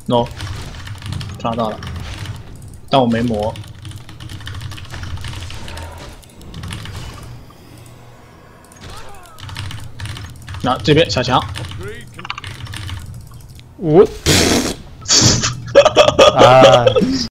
，no， 抓到了，但我没磨。那这边小强， 我啊。